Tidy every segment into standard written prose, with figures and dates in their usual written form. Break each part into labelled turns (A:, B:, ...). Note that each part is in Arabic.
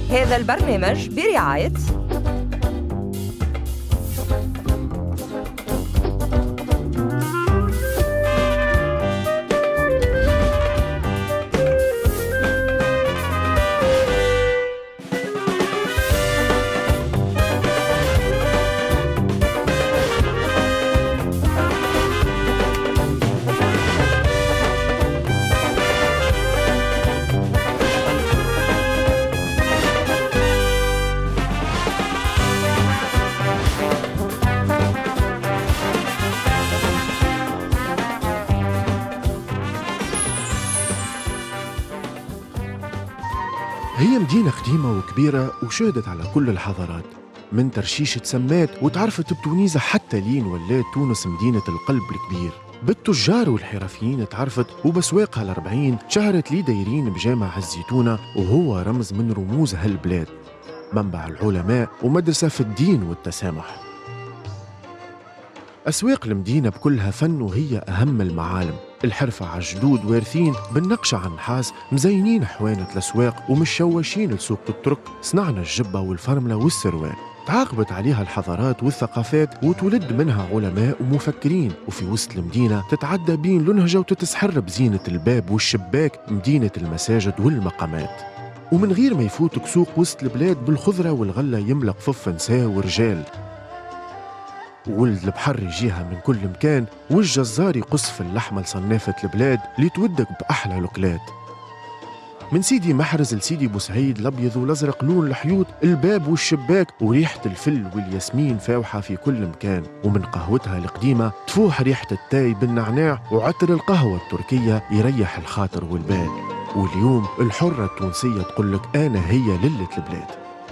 A: هذا البرنامج برعاية
B: هي مدينة قديمة وكبيرة وشهدت على كل الحضارات، من ترشيش تسمات وتعرفت بتونيزة حتى لين ولات تونس مدينة القلب الكبير. بالتجار والحرفيين تعرفت، وبسواقها الأربعين شهرت لي دايرين بجامع الزيتونة وهو رمز من رموز هالبلاد، منبع العلماء ومدرسة في الدين والتسامح. أسواق المدينة بكلها فن وهي أهم المعالم، الحرفة على الجدود وارثين بالنقش عن نحاس، مزينين حوانة الأسواق ومشوشين لسوق الترك، صنعنا الجبة والفرملة والسروال. تعاقبت عليها الحضارات والثقافات وتولد منها علماء ومفكرين، وفي وسط المدينة تتعدى بين لنهجة وتتسحر بزينة الباب والشباك مدينة المساجد والمقامات. ومن غير ما يفوتك سوق وسط البلاد بالخضرة والغلة يملأ قفف نساء ورجال، ولد البحر يجيها من كل مكان، والجزار يقص في اللحمة لصنافة البلاد اللي تودك بأحلى الأكلات. من سيدي محرز لسيدي بوسعيد، الأبيض والأزرق لون الحيوط، الباب والشباك وريحة الفل والياسمين فاوحة في كل مكان. ومن قهوتها القديمة تفوح ريحة التاي بالنعناع، وعطر القهوة التركية يريح الخاطر والبال. واليوم الحرة التونسية تقولك أنا هي للة البلاد.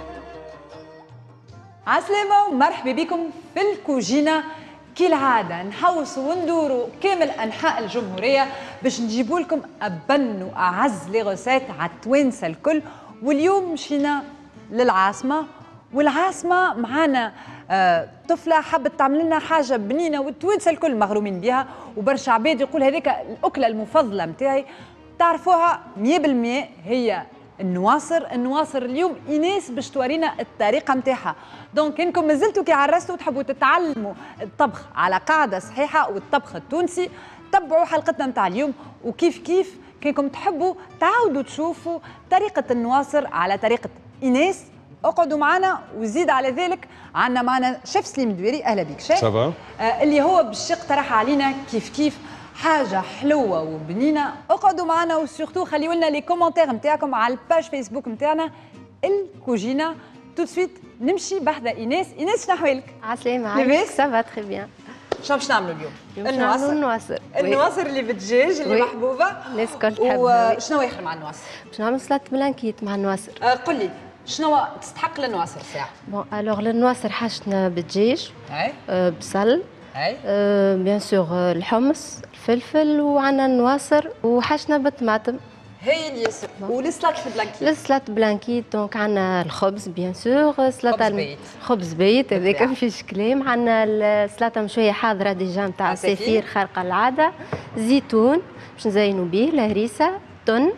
C: عسلامة ومرحبا بكم في الكوجينة. كالعادة نحوصوا وندوروا كامل أنحاء الجمهورية باش نجيبوا لكم أبن وأعز لي غوسات على التوانسة الكل. واليوم مشينا للعاصمة، والعاصمة معانا طفلة حبت تعمل لنا حاجة بنينة والتوانسة الكل مغرومين بها، وبرشا عباد يقول هذيك الأكلة المفضلة متاعي. تعرفوها 100%، هي النواصر اليوم ايناس باش تورينا الطريقه نتاعها. دونك انكم مازلتوا كي عرستوا تحبوا تتعلموا الطبخ على قاعده صحيحه والطبخ التونسي، تبعوا حلقتنا نتاع اليوم. وكيف كيف كينكم تحبوا تعاودوا تشوفوا طريقه النواصر على طريقه ايناس، اقعدوا معنا. وزيد على ذلك عندنا معنا شيف سليم دويري. اهلا بك شيف. اللي هو باش يقترح علينا كيف حاجه حلوه وبنينه. اقعدوا معنا وسورتو خليوا لنا لي كومونتير نتاعكم على الباج فيسبوك نتاعنا الكوجينه. تو سويت نمشي بحذا ايناس. ايناس شنو احوالك؟
D: عسلامة عايشك. سافا تري بيان.
C: شنو باش نعملوا اليوم؟
D: النواصر
C: اللي بالدجاج اللي محبوبه
D: الناس الكل تحبها.
C: وشنو اخر مع النواصر؟
D: باش نعمل سلطة بلانكيت مع النواصر.
C: قل لي شنو تستحق النواصر ساعه؟
D: بون الوغ النواصر حاجتنا بالدجاج، بصل، بيان سور الحمص، الفلفل، وعندنا النواصر، وحاجتنا بالطماطم.
C: هي اللي ياسر. والسلطة البلانكيت؟
D: السلطة بلانكيت دونك عندنا الخبز بيان سور، سلطة خبز بيت هذاك ما فيش كلام. عندنا السلطة مشوية حاضرة ديجا نتاع سفير خارقة العادة، زيتون باش نزينوا به، الهريسة، تن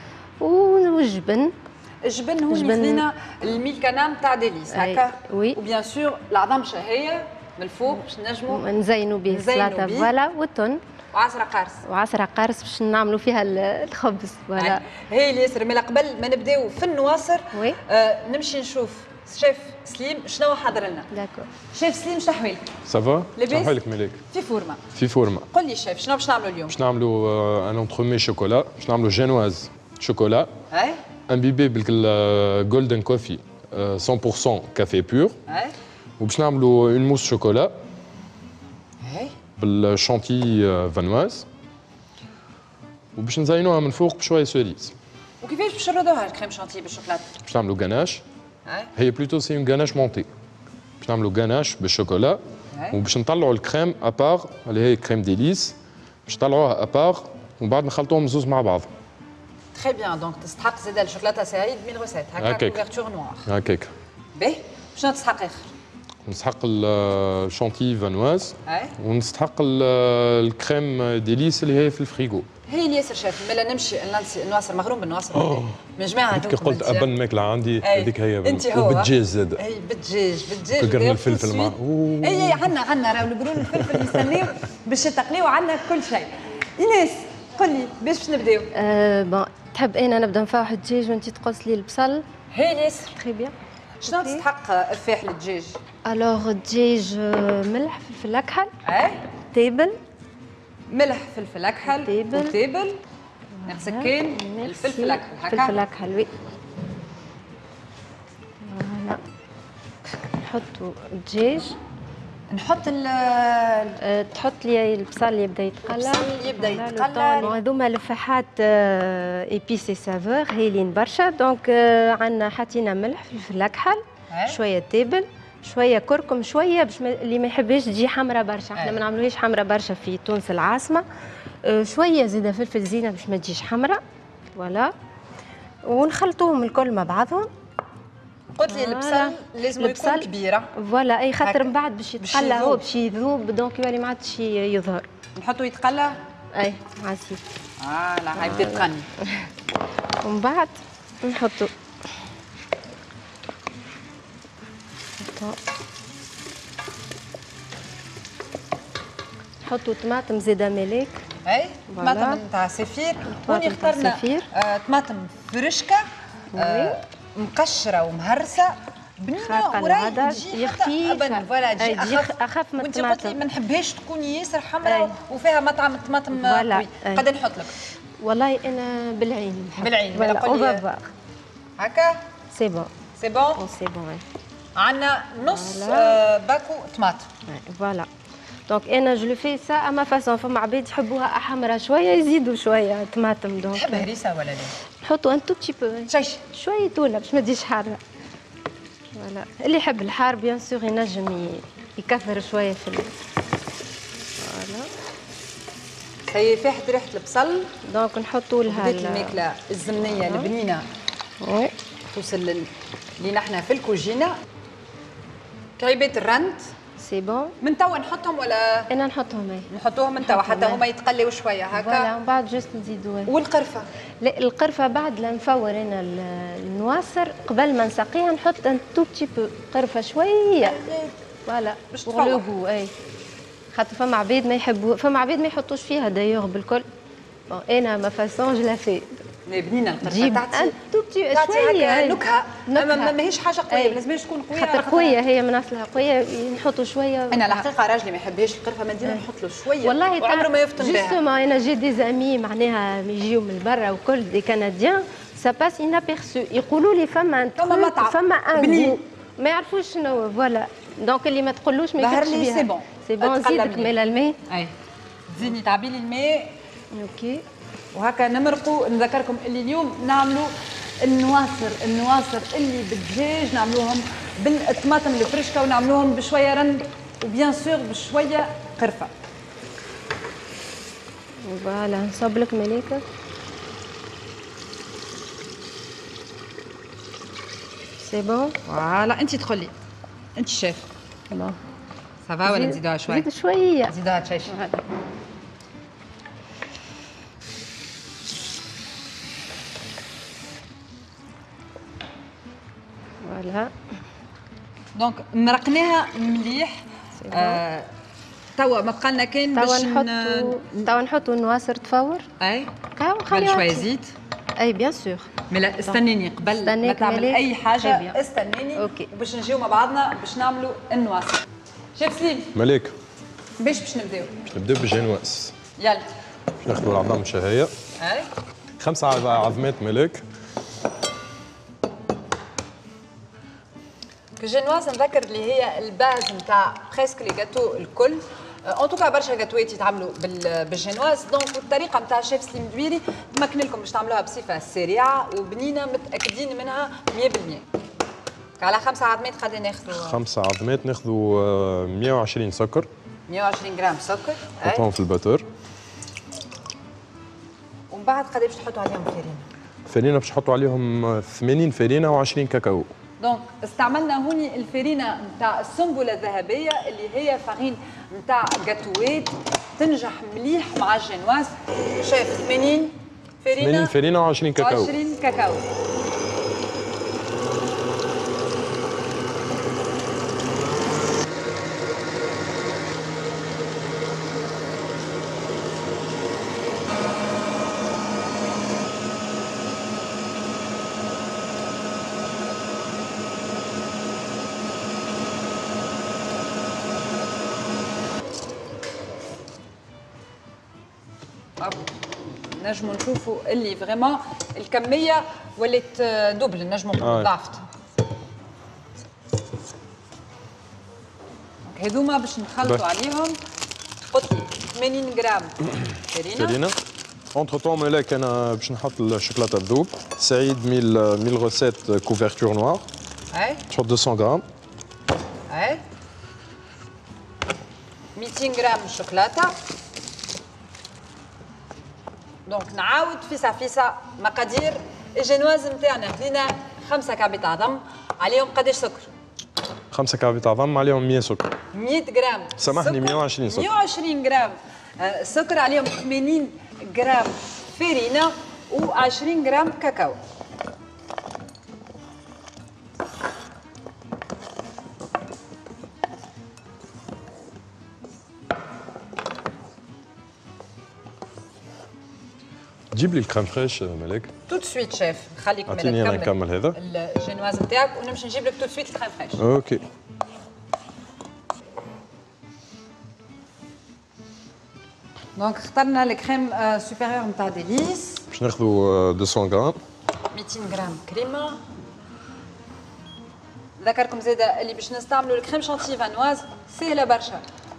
D: والجبن.
C: الجبن هو اللي خذينا الميلكانا نتاع ديليس هكا.
D: وي.
C: وبيان سور العظام شهية من الفوق باش نجموا
D: نزينوا به السلطة فوالا، والتن وعصرة قارص باش نعملوا فيها الخبز فوالا.
C: هي اللي ياسر. مي قبل ما نبداو في النواصر نمشي نشوف شيف سليم شنو حضر لنا.
D: داكور.
C: شيف سليم شنو احوالك؟
E: سافا؟ شنو احوالك ملاك؟
C: في فورمه. قل لي شيف شنو باش نعملوا اليوم؟
E: باش نعملوا ان اونترومي شوكولا، باش نعملوا جينواز شوكولا امبيبي بالجولدن كوفي 100% كافي بور. وباش نعملوا اون موس شوكولا بالشانتي فانواز، وباش نزينوها من فوق بشويه سوريز.
C: وكيفاش باش نردوها الكريم شانتي بالشوكولاته؟
E: باش نعملوا غاناش. هي بلوتو سي اون غاناش مونتي. باش نعملوا غاناش بالشوكولا، وباش نطلعوا الكريم ابار اللي هي كريم ديليس، باش نطلعوها ابار ومن بعد نخلطوهم زوز مع بعض.
C: تري بيان. دونك تستحق زاد الشوكولاته سعيد من غوسات هكا كوفرتور نوار.
E: هكاك.
C: باهي شنو تستحق اخر؟
E: نستحق الشانتي فانواز، ونستحق الكريم ديليس اللي هي في الفريغو.
C: هي الياسر شاف ملا نمشي النواصر مغروم بالنواصر من جماعه
E: كي قلت ابن ماكله عندي هذيك هي وبالدجاج زاد
C: اي بالدجاج
E: قرن الفلفل معاه
C: اي عندنا راهو القرون الفلفل يستنيو باش يتقليو عندنا كل شيء. ايناس قل لي باش نبداو؟
D: بون تحب انا نبدا نفوح الدجاج وانت تقص لي البصل؟
C: هي الياسر
D: تري بيان.
C: شنو تستحق افاح للدجاج؟
D: الوغ الدجاج ملح فلفل اكحل تيبل
C: ملح فلفل اكحل وتيبل نفسكين الفلفل اكحل هكا
D: فلفل اكحل وي فوالا نحطوا الدجاج
C: نحط
D: تحط لي البصل يبدا يتقلى هذوما لفاحات ايبيسي سافور هايلين برشا دونك عندنا حطينا ملح فلفل اكحل شويه تيبل شويه كركم شويه باش اللي ما يحبش تجي حمراء برشا احنا ما نعملوهاش حمراء برشا في تونس العاصمه شويه زيده فلفل زينه باش ما تجيش حمراء فوالا ونخلطوهم الكل مع بعضهم.
C: قلت لي البصل لازم يكون كبيره
D: فوالا اي خاطر من بعد باش يتقلى هو باش يذوب دونك يولي ما عادش يظهر.
C: نحطو يتقلى
D: اي مع الزيت.
C: لا هاي بدات تغني.
D: ومن بعد نحطو نحطو طماطم زيدا مليك.
C: اي طماطم نتاع سفير هوني اخترنا طماطم فرشكه مقشره ومهرسه بنينه وراي تجي خفيفه فوالا تجي
D: اخف من الطماطم.
C: وانت قلت لي ما نحبهاش تكون ياسر حمراء وفيها مطعم الطماطم قوي. قد نحط لك؟
D: والله انا بالعين
C: فوالا
D: اون
C: هكا
D: سي بون
C: سي بون
D: سي بون.
C: عندنا نص باكو طماطم
D: فوالا دونك انا جو لو في سا اما فاسون فما عباد يحبوها احمرا شويه يزيدوا شويه طماطم دونك
C: تحب هريسه ولا لا؟
D: نحطوا ان تو بتي بو شويه تونه باش ما تجيش حاره فوالا. اللي يحب الحار بيان سور ينجم يكثر شويه في فوالا.
C: هي فاحت ريحه البصل
D: دونك نحطوا لها
C: الماكله الزمنيه البنينه
D: وي
C: توصل اللي نحنا في الكوجينه. كعيبات الرند
D: سي بون
C: من توا نحطهم ولا
D: انا نحطهم
C: نحطوهم من توا حتى هما يتقليو شويه هكا
D: فوالا ومن بعد جست نزيدوا
C: والقرفه؟
D: لا القرفه بعد لا نفور انا النواصر قبل ما نسقيها نحط ان تو بتي بو قرفه شويه فوالا باش تفوق. اي خاطر فما عباد ما يحبوا فما عباد ما يحطوش فيها دايوغ بالكل. بون انا ما فاسون جو لا في
C: بنينه القرفه
D: تعطي شويه
C: نكهه ماهيش حاجه قويه ما لازمش تكون قويه
D: خاطر قويه هي من اصلها قويه نحطوا شويه.
C: انا الحقيقه راجلي ما يحبهاش القرفه ما ديما نحط له شويه
D: والله
C: وعمره ما يفطن بها.
D: جوستومون انا جي دي زامي معناها يجيو من برا وكل دي كنديان سا باس انابيرسو يقولوا لي فما فما ان ما يعرفوش شنو فوالا دونك اللي ما تقولوش ما يكتبش بها. سي بون زيدك مال الماء.
C: اي زيدني تعبي لي الماء
D: اوكي
C: وهكا نمرقوا. نذكركم اللي اليوم نعملوا النواصر اللي بالدجاج نعملوهم بالطماطم الفرشكه ونعملوهم بشويه رند وبيان سور بشويه قرفه.
D: فوالا نصب لك مليكه سي بون.
C: فوالا انت تدخلي انت الشيف.
D: بون
C: سافا ولا نزيدوها شويه؟
D: زيد شويه
C: زيدوها تشيش.
D: فوالا
C: دونك مرقناها مليح. توا ما بقى لنا كان باش
D: توا نحطوا النواصر تفور.
C: اي
D: ونخليها
C: شويه زيت.
D: اي بيان سور.
C: ملا استنيني قبل ما تعمل اي حاجه استنيني
D: اوكي
C: باش نجيو مع بعضنا باش نعملوا النواصر. شيف سليم
E: مليك
C: باش نبداو؟
E: باش نبداو بالجينواس.
C: يلا
E: باش ناخذوا العظام الشهيه.
C: اي
E: 5 عظمات مليك.
C: الجينواز نذكر اللي هي الباز نتاع بريسك لي جاتو الكل. ان توكا برشا جاتوات يتعملوا بالجينواز دونك الطريقه نتاع الشيف سليم دويري تمكن لكم باش تعملوها بصفه سريعه وبنينه متاكدين منها 100%. على 5 عظمات قد ناخذوا؟
E: 5 عظمات ناخذوا 120 سكر.
C: 120 غرام سكر.
E: نحطهم في الباتور.
C: ومن بعد قد باش تحطوا عليهم فرينه؟
E: فرينه باش نحطوا عليهم 80 فرينه و20 كاكاو.
C: دونك استعملنا هوني الفرينه نتاع السنبله الذهبيه اللي هي فارين نتاع جاتوات تنجح مليح مع الجينواز. شايف 80 فرينه
E: 80 فرينه و20 كاكاو
C: 20 كاكاو. نجموا نشوفوا اللي فريمون الكميه ولات دوبل، نجموا نقولوا ضعفت. هذوما باش نخلطوا عليهم. قلت 80 غرام فرينه.
E: اونتر طون ملاك انا باش نحط الشوكولاته تذوب. سعيد 1000 غوسيت كوفرتور نوار.
C: اي
E: تحط 200 غرام.
C: اي 200 غرام شوكولاته. دونك نعاود فيسا مقادير الجينواز نتاعنا. خدينا 5 كعبة عظم، عليهم قداش سكر؟
E: 5 كعبة عظم عليهم 100 سكر.
C: 100 غرام
E: سامحني 120 سكر.
C: 120 غرام سكر، عليهم 80 غرام فرينة و20 غرام كاكاو.
E: جيب لي الكريم فريش ملاك.
C: تو سويت شيف، خليك
E: اعطيني انا نكمل هذا
C: الجينواز نتاعك ونمشي نجيب لك تو سويت الكريم فريش.
E: اوكي.
C: دونك اخترنا الكريم سوبيريور نتاع ديليس.
E: باش ناخذوا 200 غرام.
C: 200 غرام كريمه. ذكركم زاده اللي باش نستعملوا الكريم شانتي فانواز سهله برشا.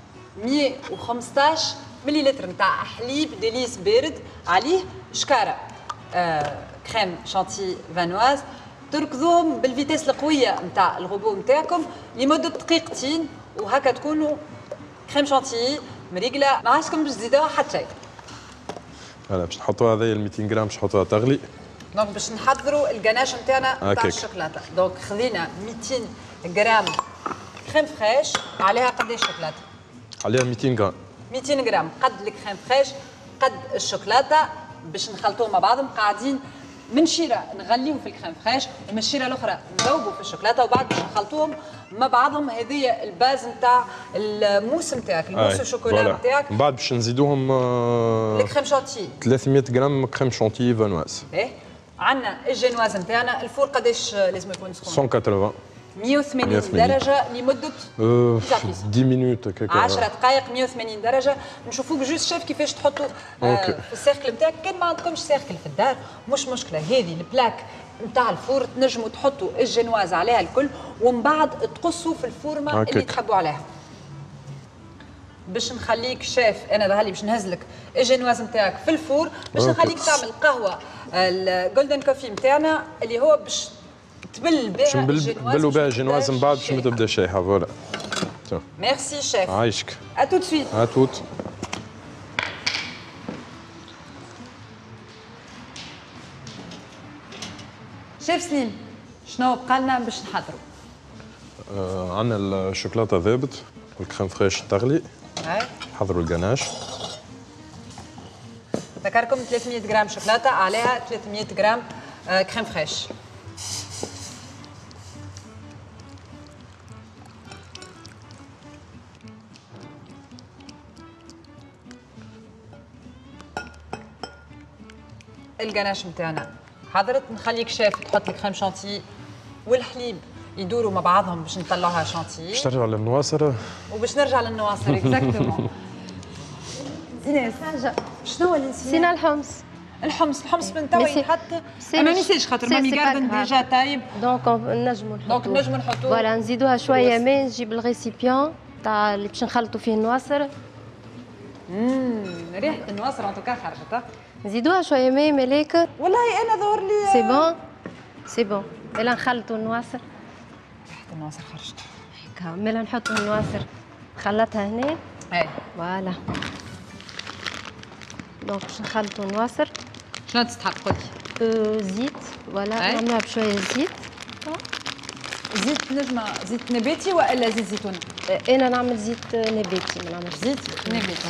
C: 115 مليلتر نتاع حليب ديليس بارد، عليه شكاره كريم شانتي فانواز. تركضوهم بالفيتاس القويه نتاع الغوبو نتاعكم لمده دقيقتين، وهكا تكونوا كريم شانتي مريقله، ما عادشكم باش تزيدوها حتى شيء.
E: فوالا باش نحطوا هذايا 200 غرام باش نحطوها تغلي.
C: دونك باش نحضروا الجناش نتاعنا نتاع الشوكولاته. دونك خذينا 200 غرام كريم فريش، عليها قداش شوكولاته؟
E: عليها 200 غرام. 200
C: غرام قد الكريم فريش قد الشوكولاته، باش نخلطوهم مع بعضهم. قاعدين من شيره نغليو في الكريم فريش، ومن الشيره الاخرى نذوبوا في الشوكولاته، وبعد باش نخلطوهم مع بعضهم. هذه الباز نتاع الموس نتاعك، الموس الشوكولا نتاعك.
E: من بعد باش نزيدوهم
C: الكريم شانتي
E: 300 غرام كريم شانتي فانواز.
C: ايه عندنا الجينواز نتاعنا. الفور قداش لازم يكون سخون؟
E: 180
C: 180 درجة لمدة
E: 10 مينوت هكاك.
C: 10 دقائق 180 درجة. نشوفوك جوست شيف كيفاش تحطوا في السيركل نتاعك. كان ما عندكمش سيركل في الدار مش مشكلة، هذه البلاك نتاع الفور تنجموا تحطوا الجينواز عليها الكل، ومن بعد تقصوا في الفورمة اللي تحبوا عليها. باش نخليك شيف انا ظهر لي باش نهز لك الجينواز نتاعك في الفور، باش نخليك تعمل قهوة الجولدن كوفي نتاعنا اللي هو باش تبل بها
E: نبلوا بها الجينواز من بعد باش ما تبدا شايحه. فوالا
C: ميرسي شيف.
E: عايشك.
C: اتو سويت.
E: اتوت.
C: شيف سليم شنو بقى لنا باش نحضروا؟
E: عندنا الشوكولاته ذابت والكريم فريش تغلي. نحضروا الجناش.
C: ذكركم 300 غرام شوكولاته عليها 300 غرام كريم فريش. الجناش نتاعنا حضرت. نخليك شيف تحط الكريم شانتي والحليب يدوروا مع بعضهم باش نطلعوها شانتي.
E: باش ترجع للنواصر
C: وباش نرجع للنواصر اكزاكتومون. ايناس شنو اللي
D: نسينا الحمص.
C: الحمص من توا يتحط. ما نسيتش خاطر مامي جاردن ديجا طايب.
D: دونك نجموا نحطوه.
C: دونك نجموا نحطوه.
D: فوالا نزيدوها شويه ماء. نجيب الريسيبيون تاع اللي باش نخلطوا فيه النواصر.
C: ريحه النواصر انتوكا خرجت.
D: نزيدوها شويه ماء ملاك.
C: والله انا ظهر لي
D: سي بون سي بون. يلا نخلطوا النواصر.
C: ريحه النواصر خرجت
D: هكا. مالا نحطوا النواصر نخلطها هنا.
C: اي
D: فوالا. دونك باش نخلطوا النواصر.
C: شنو تستحق قلت؟
D: زيت. فوالا نعملوها بشويه زيت.
C: زيت نجمه زيت نباتي والا زيت زيتون؟
D: انا نعمل زيت نباتي، ما نعملش
C: زيت نباتي.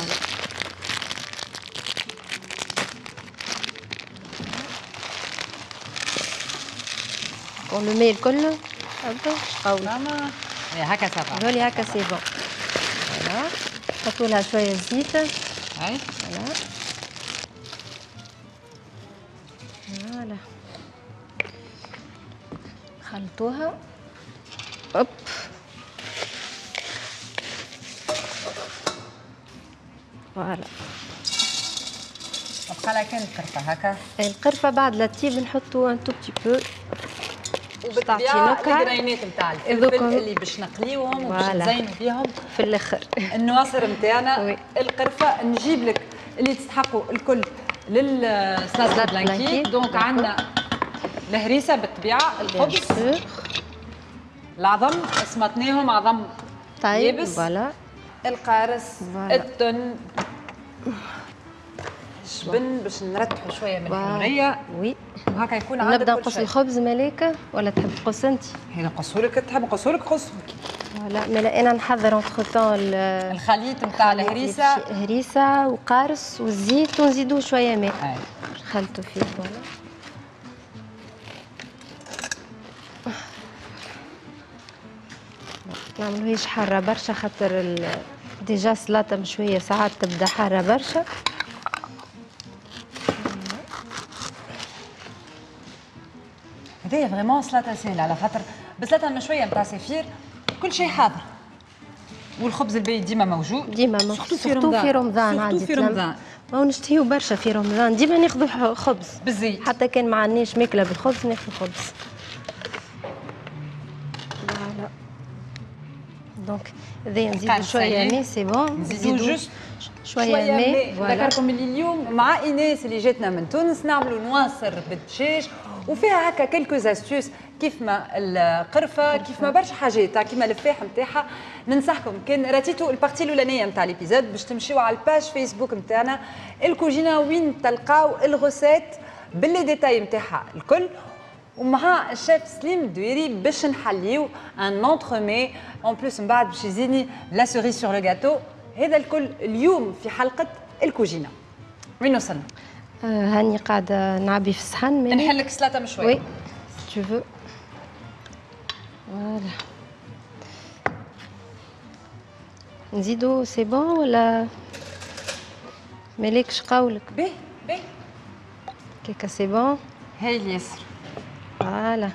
D: on le met الكل هكا قوي.
C: فما هكا صافا.
D: هذولي هكا سي بون. فوالا نحطوا لها شويه زيت.
C: اي
D: فوالا فوالا خلطوها. اوب فوالا.
C: بقى لها كان القرفه هكا.
D: القرفه بعد لا تطيب نحطوا ان تو بتي بو.
C: وبالطبيعه الجرينات نتاع الفلفل اللي باش نقليوهم وباش نزينوا بيهم
D: في الاخر.
C: النواصر نتاعنا القرفه نجيب لك اللي تستحقوا الكل للسلطه بلانكي. دونك عندنا الهريسه بالطبيعه، الخبز، العظم سمطناهم عظم يابس،
D: فوالا
C: القارص، التن، الجبن باش نرتحوا شويه من الحريه.
D: وي
C: وهكا يكون عندك
D: نبدا نقص الخبز ملاكه ولا تحب تقص انت؟
C: هنا نقصهولك، تحب نقصهولك قص.
D: لا ملا انا نحضر اونتخ طون
C: الخليط نتاع الهريسه،
D: هريسه وقارص والزيت ونزيدوه شويه ماء نخلطوا فيه. فوالا نعملوهاش حاره برشا خاطر ديجا سلاطه مشويه ساعات تبدا حاره برشا.
C: هذايا فريمون سلاطه سهله على خاطر بسلاطه المشويه نتاع سفير كل شيء حاضر، والخبز الباهي ديما موجود،
D: ديما موجود سورتو في رمضان. عادي
C: في رمضان
D: ما نشتهيو برشا في رمضان، ديما ناخذوا خبز
C: بالزيت،
D: حتى كان ما عندناش ماكله بالخبز ناخذ خبز. فوالا دونك هذايا نزيدو شويه ماء سي بون،
C: نزيدو جوست
D: شويه ماء.
C: نذكركم اللي اليوم مع ايناس اللي جاتنا من تونس نعملوا نواصر بالدجاج وفيها هكا كلكو استيوس كيف ما القرفه كيف ما برشا حاجات كيما الفاح نتاعها. ننصحكم كان راتيتوا البارتي الاولانيه نتاع ليبيزود باش تمشيو على الباج فيسبوك نتاعنا الكوجينه وين تلقاو الغوسيت باللي ديتاي نتاعها الكل، ومع الشيف سليم الدويري باش نحليو ان اونترومي اون بلوس من بعد باش يزيدني لا سوريز سور لو غاتو. هذا الكل اليوم في حلقه الكوجينه. وين وصلنا؟
D: هاني قاعده نعبي في الصحن.
C: نحلك سلاطه مشويه.
D: وي سي تو فو. فوالا نزيدو سي بون ولا مالكش قولك؟
C: باهي باهي
D: كيكا سي بون.
C: هاي اليسر.
D: فوالا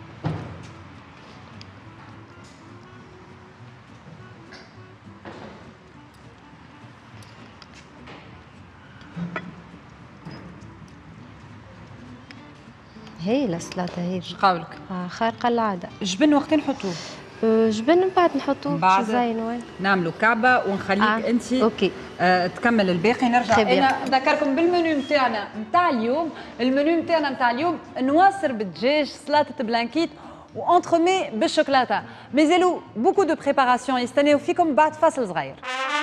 D: هايله السلاطه هذه.
C: قولك
D: خارقه العاده.
C: جبن وقتين نحطوه؟
D: جبن من بعد نحطوه
C: بعد
D: زين. وين
C: نعملوا كعبه ونخليك انت
D: اوكي
C: تكمل الباقي. نرجع انا نذكركم بالمنيو نتاعنا نتاع اليوم. المنيو نتاعنا نتاع اليوم نواصر بالدجاج، سلطه بلانكيت وانترومي بالشوكولاته. مازالوا بوكو دو بريباراسيون يستناو فيكم بعد فاصل صغير.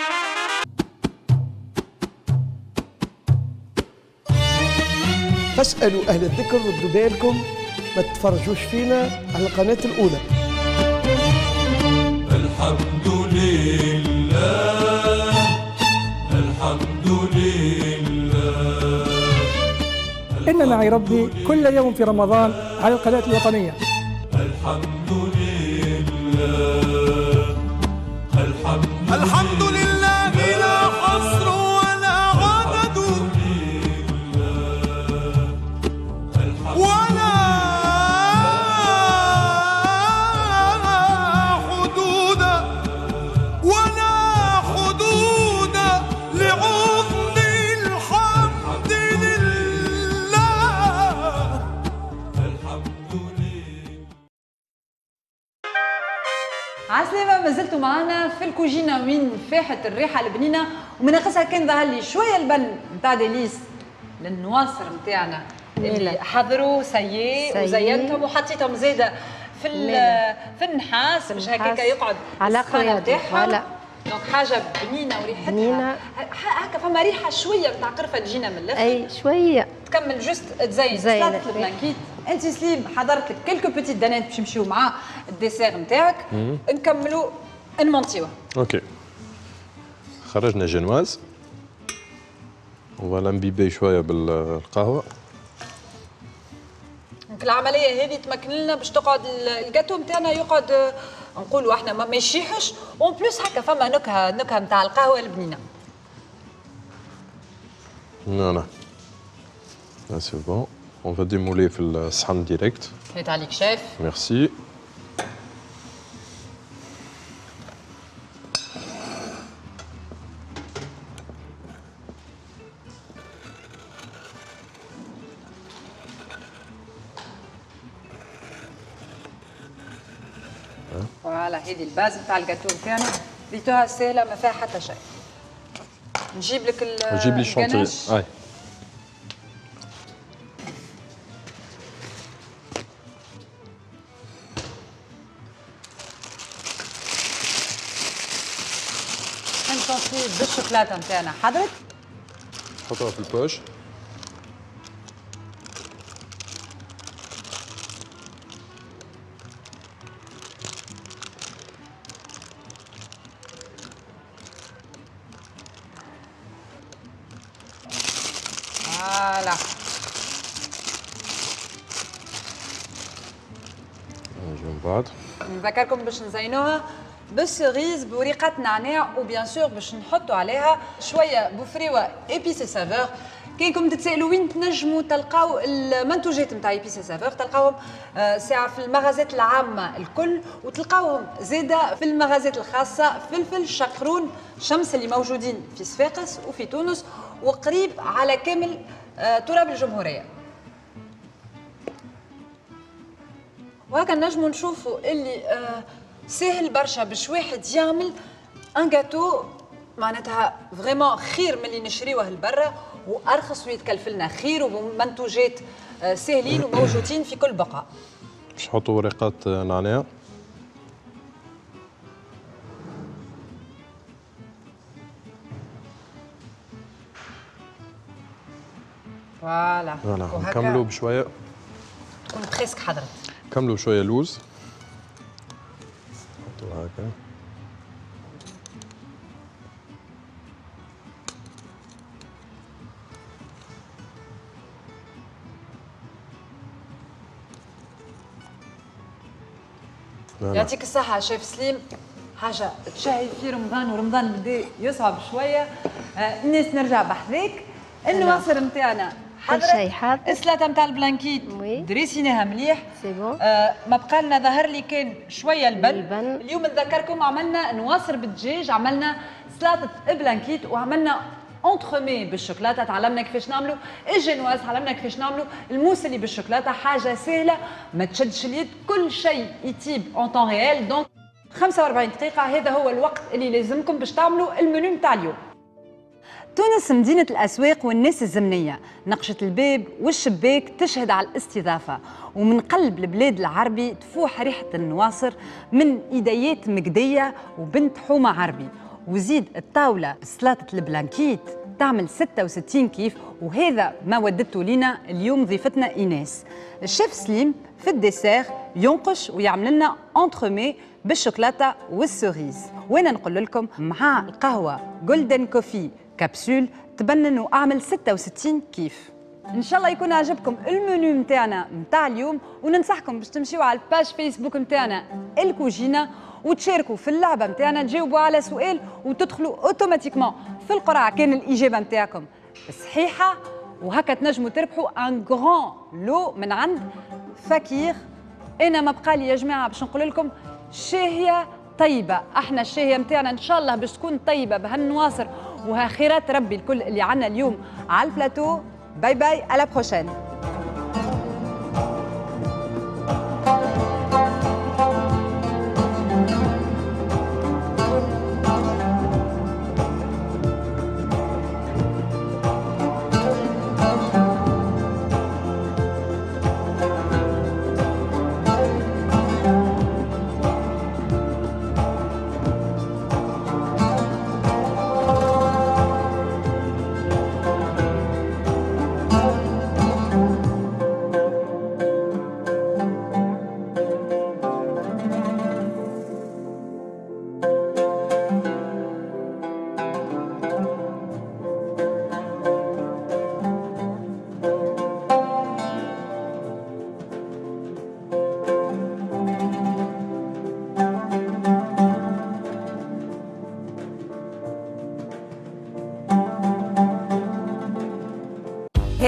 F: فاسألوا أهل الذكر ردوا بالكم ما تتفرجوش فينا على القناة الأولى.
G: الحمد لله الحمد لله.
H: إن معي ربي كل يوم في رمضان على القناة الوطنية.
G: الحمد لله الحمد لله لا حصر ولا عدد ولا حدود ولا حدود لعظم الحمد لله. الحمد لله.
C: عسلامة، ما زلتوا معنا في الكوجينه وين فاحت الريحه البنينه ومن ناقصها كان ظهر لي شويه البن نتاع ديليس للنواصر نتاعنا اللي حضروا سيي وزينتهم وحطيتهم زاده في النحاس باش هكاك يقعد
D: على
C: السخانة
D: قوي.
C: نتاعها.
D: فوالا
C: دونك حاجه بنينه وريحتها
D: بنينة.
C: هكا فما ريحه شويه نتاع قرفه تجينا من الاخر.
D: اي شويه
C: تكمل جوست تزين سلطه البلانكيت. انت سليم حضرت لك كيلكو بيتيت دانات باش نمشيو مع الديسير نتاعك. نكملوا نمونتيوه.
E: اوكي خرجنا جنواز ولا نبيبي شويه بالقهوه.
C: دونك العمليه هذه تمكن لنا باش تقعد الجاتو نتاعنا يقعد نقولوا احنا ما يشيحش اون بليس هكا فما نكهه نتاع القهوه البنينه.
E: فوالا سي بون اون فا ديمولي في الصحن ديريكت.
C: هيت عليك شاف.
E: ميرسي.
C: فوالا هذه الباز نتاع الجاتو نتاعنا ريتوها سهله ما فيها حتى شيء. نجيب لك
E: نجيب لي الشونتري. اي
C: نشونتري بالشوكولاته نتاعنا حضرت.
E: نحطوها في البوش.
C: فوالا
E: نجيو من بعد.
C: نذكركم باش نزينوها بالسيريز بوريقه نعناع وبيان سور باش نحطوا عليها شويه بوفريوه ايبيسي سافور. كاينكم تتسالوا وين تنجموا تلقاو المنتوجات نتاع ايبيسي سافور، تلقاوهم ساعه في المغازات العامه الكل، وتلقاوهم زاده في المغازات الخاصه فلفل شقرون شمس اللي موجودين في صفاقس وفي تونس وقريب على كامل تراب الجمهوريه. وهكا نجموا نشوفوا اللي سهل برشا باش واحد يعمل ان جاتو معناتها فريمون خير من اللي نشريوه لبرا وارخص ويتكلف لنا خير ومنتوجات ساهلين وموجودين في كل بقعه.
E: باش نحطوا ورقات نعناع.
C: فوالا
E: نكملوا بشويه.
C: تكون بريسك حضرت.
E: كملوا شويه لوز. نحطوا هكا.
C: يعطيك الصحة شيف سليم. حاجة تشهي في رمضان ورمضان بدا يصعب شوية. الناس نرجع بحذاك. النواصر نتاعنا
D: كل شيء حاضر.
C: السلطة نتاع البلانكيت دريسيناها مليح.
D: سي بون.
C: ما بقى لنا ظهر لي كان شوية البن. اليوم نذكركم عملنا نواصر بالدجاج، عملنا سلطة بلانكيت وعملنا اونترومي بالشوكولاته. تعلمنا كيفاش نعملوا الجينواز، تعلمنا كيفاش نعملوا الموسلي بالشوكولاته. حاجه سهله ما تشدش اليد، كل شيء يتيب اون طون ريال. دونك 45 دقيقه هذا هو الوقت اللي لازمكم باش تعملوا المنيو نتاع اليوم. تونس مدينة الأسواق والناس الزمنية، نقشة الباب والشباك تشهد على الاستضافة، ومن قلب البلاد العربي تفوح ريحة النواصر من إيديات مقدية وبنت حومة عربي. وزيد الطاولة بسلطة البلانكيت تعمل 66 كيف، وهذا ما ودته لنا اليوم ضيفتنا إيناس. الشيف سليم في الديسير ينقش ويعمل لنا انترومي بالشوكولاتة والسوريز، وانا نقول لكم مع القهوة جولدن كوفي كبسول تبنن واعمل 66 كيف. ان شاء الله يكون عجبكم المنيو نتاعنا نتاع اليوم، وننصحكم باش تمشيو على الباج فيسبوك نتاعنا الكوجينة وتشاركوا في اللعبه نتاعنا، تجاوبوا على سؤال وتدخلوا اوتوماتيكمون في القرعه كان الاجابه نتاعكم صحيحه، وهكا تنجموا تربحوا ان غران لو من عند فكير. انا ما بقى لي يا جماعه باش نقول لكم شاهيه طيبه. احنا الشاهيه نتاعنا ان شاء الله باش تكون طيبه بهالنواصر وها خيرات ربي الكل اللي عندنا اليوم على البلاتو. باي باي، à la prochaine.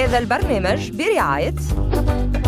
A: هذا البرنامج برعاية